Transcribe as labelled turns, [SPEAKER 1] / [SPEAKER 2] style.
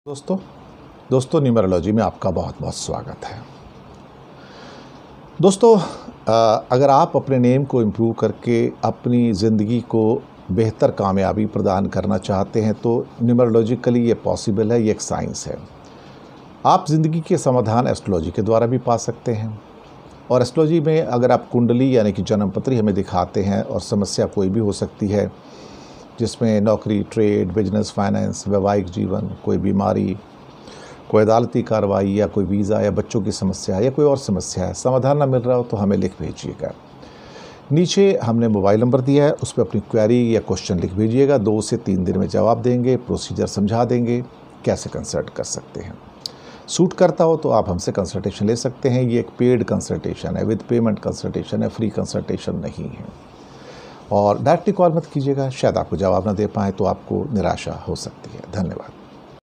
[SPEAKER 1] दोस्तों न्यूमरोलॉजी में आपका बहुत बहुत स्वागत है। दोस्तों अगर आप अपने नेम को इम्प्रूव करके अपनी ज़िंदगी को बेहतर कामयाबी प्रदान करना चाहते हैं तो न्यूमरोलॉजिकली ये पॉसिबल है, ये एक साइंस है। आप ज़िंदगी के समाधान एस्ट्रोलॉजी के द्वारा भी पा सकते हैं। और एस्ट्रोलॉजी में अगर आप कुंडली यानी कि जन्मपत्री हमें दिखाते हैं और समस्या कोई भी हो सकती है, जिसमें नौकरी, ट्रेड, बिजनेस, फाइनेंस, वैवाहिक जीवन, कोई बीमारी, कोई अदालती कार्रवाई या कोई वीज़ा या बच्चों की समस्या या कोई और समस्या है, समाधान ना मिल रहा हो तो हमें लिख भेजिएगा। नीचे हमने मोबाइल नंबर दिया है, उस पर अपनी क्वेरी या क्वेश्चन लिख भेजिएगा। 2 से 3 दिन में जवाब देंगे, प्रोसीजर समझा देंगे, कैसे कंसल्ट कर सकते हैं। सूट करता हो तो आप हमसे कंसल्टेशन ले सकते हैं। ये एक पेड कंसल्टेशन है, विद पेमेंट कंसल्टेशन है, फ्री कंसल्टेशन नहीं है। और डायरेक्टली कॉल मत कीजिएगा, शायद आपको जवाब ना दे पाएँ तो आपको निराशा हो सकती है। धन्यवाद।